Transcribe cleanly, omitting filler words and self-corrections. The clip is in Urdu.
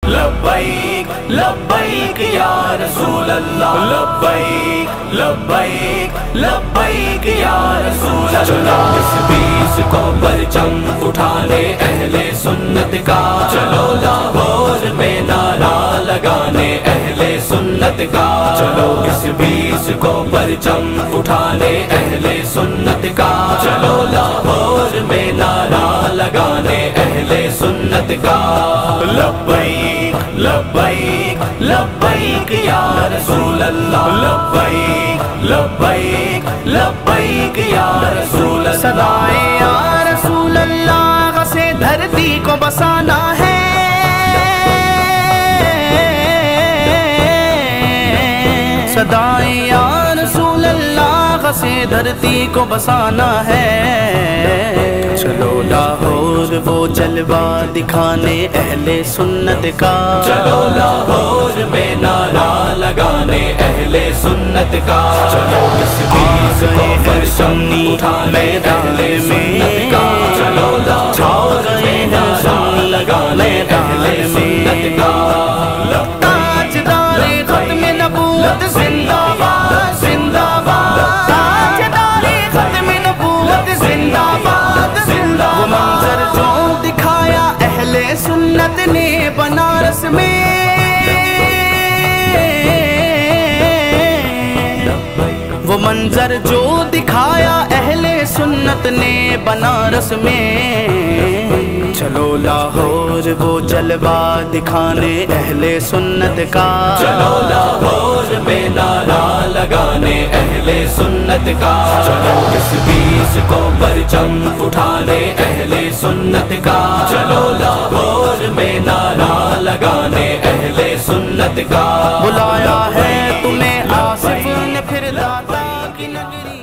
لبیک لبیک یا رسول اللہ لبیک لبیک لبیک یا رسول اللہ چلو اس بیس کو پرچم اٹھانے اہل سنت کا چلو لاہور میں نعرہ لگانے اہل سنت کا چلو اس بیس کو پرچم اٹھانے اہل سنت کا چلو لاہور میں نعرہ لگانے اہل سنت کا لبیک لبیک لبیک یا رسول اللہ لبیک لبیک لبیک یا رسول اللہ صدائے یا رسول اللہ سے دھرتی کو بسانا ہے صدائے یا رسول اللہ سے دھرتی کو بسانا ہے چلو لاہور وہ جلوہ دکھانے اہل سنت کا چلو لاہور میں نعرہ لگانے اہل سنت کا چلو اس بیس کو پرچم اٹھانے اہل سنت کا چلو لاہور میں نعرہ لگانے اہل سنت کا تاجدار ختم نبوت زندہ باد زندہ باد تاجدار ختم نبوت زندہ باد زندہ باد وہ منظر جو دکھایا اہل سنت نے بنارس میں وہ منظر جو دکھایا اہل سنت نے بنارس میں چلو لاہور وہ جلوہ دکھانے اہل سنت کا چلو لاہور میں نعرہ لگانے اہل سنت کا چلو اس بیس کو پرچم اٹھانے اہل سنت کا چلو لاہور میں نعرہ لگانے اہل سنت کا بلایا ہے تمہیں آصف نے پھر داتا کی نگری